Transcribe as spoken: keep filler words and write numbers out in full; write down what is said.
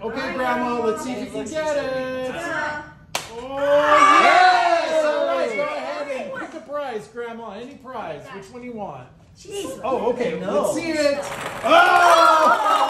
Okay, Grandma, let's see if you can get it. Oh, yes! All right, go ahead and pick a prize, Grandma. Any prize. Which one do you want? Oh, okay. Let's see it. Oh!